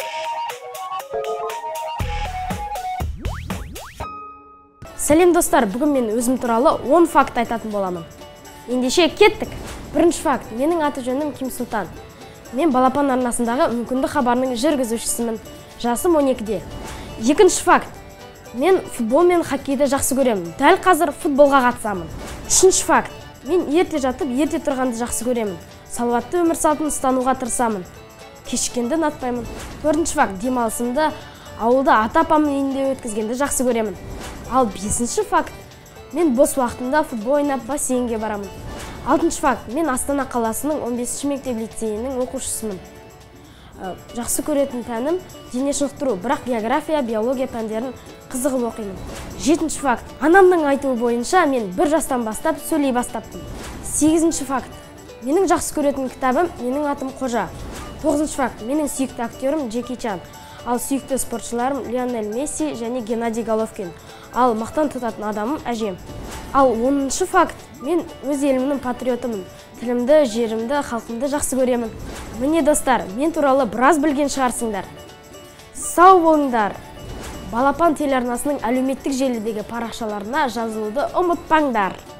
Сәлем достар, бүгін мен өзім туралы 10 факт айтатын боламын. Ендеше кеттік. Бірінші факт, менің аты жөнім Ким Сұлтан. Мен балапан арнасындағы мүмкіндік хабарының жүргізушісімін. Жасым 12-де. Екінші факт, мен футбол мен хоккейді жақсы көремін. Дәл қазір футболға қатысамын. Үшінші факт, мен ерте жатып, ерте тұрғанды жақсы көремін. Салауатты өмір салтын ұстануға тырысамын. Кешіккенді ұнатпаймын. Төртінші факт, демалысымды ауылда ата-апамның үйінде өткізгенді жақсы көремін. Ал бесінші факт, мен бос уақытымда футбол ойнап бассейнге барамын. Алтыншы факт, мен Астана қаласының 15-ші мектеп лицейінің оқушысымын. Жақсы көретін пәнім дене шынықтыру, бірақ география, биология пәндерін қызығып оқимын. Жетінші факт, анамның айтуы бойынша мен 1 жастан бастап сөйлей бастаптым. Сегізінші факт, менің жақсы көретін кітабым «Менің атым Қожа». Тоғызыншы факт, менің сүйікті актерім Джеки Чан. Ал сүйікті спортшыларым Лионель Месси және Геннадий Головкин. Ал мақтан тұтатын адамым әжем. Ал 10-шы факт, мен өз елімнің патриотымын. Тілімді, жерімді, халқымды жақсы көремін. Міне достар, мен туралы біраз білген шығарсыңдар. Сау болыңдар. Балапан телеарнасының әлеуметтік желідегі парақшаларына жазылуды ұмытпаңдар.